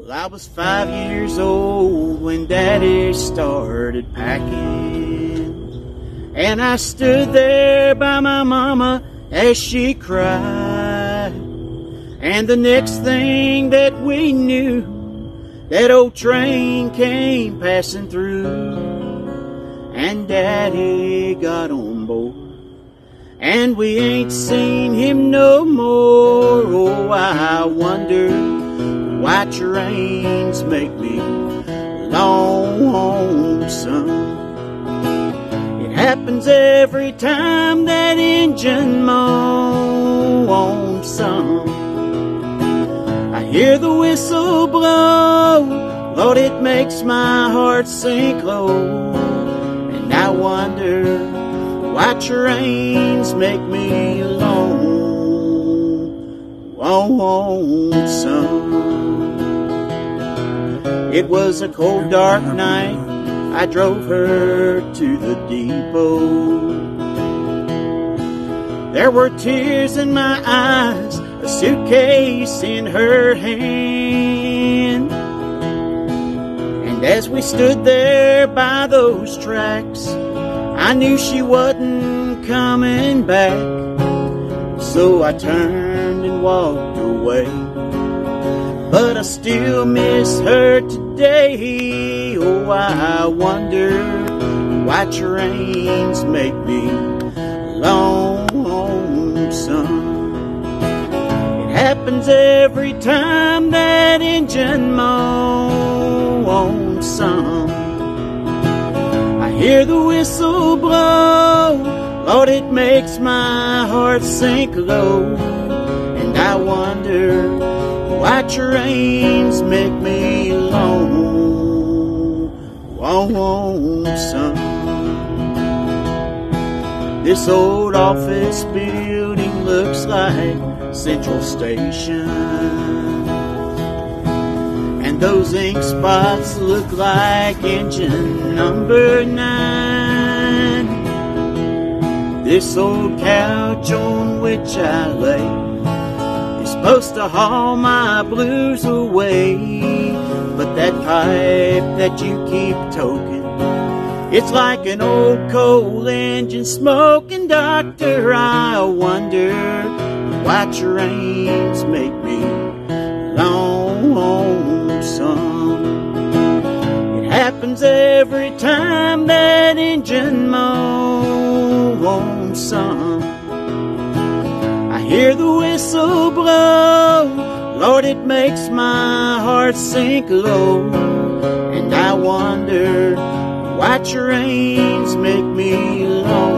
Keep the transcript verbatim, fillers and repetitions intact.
Well, I was five years old when Daddy started packing, and I stood there by my mama as she cried. And the next thing that we knew, that old train came passing through, and Daddy got on board, and we ain't seen him no more. Oh, I wonder why trains make me lonesome. It happens every time that engine moans some. I hear the whistle blow, Lord, it makes my heart sink low. And I wonder why trains make me lonesome. It was a cold, dark night. I drove her to the depot. There were tears in my eyes, a suitcase in her hand. And as we stood there by those tracks, I knew she wasn't coming back. So I turned and walked away. But I still miss her today. Oh, I wonder why trains make me lonesome. It happens every time that engine moans some. I hear the whistle blow, Lord, it makes my heart sink low. And I wonder why trains make me lonesome. This old office building looks like Central Station, and those ink spots look like engine number nine. This old couch on which I lay is supposed to haul my blues away, but that pipe that you keep toking, it's like an old coal engine smoking. Doctor, I wonder why trains make me lonesome. It happens every time that engine moans some. I hear the whistle blow, Lord, it makes my heart sink low. And I wonder why trains make me lonesome.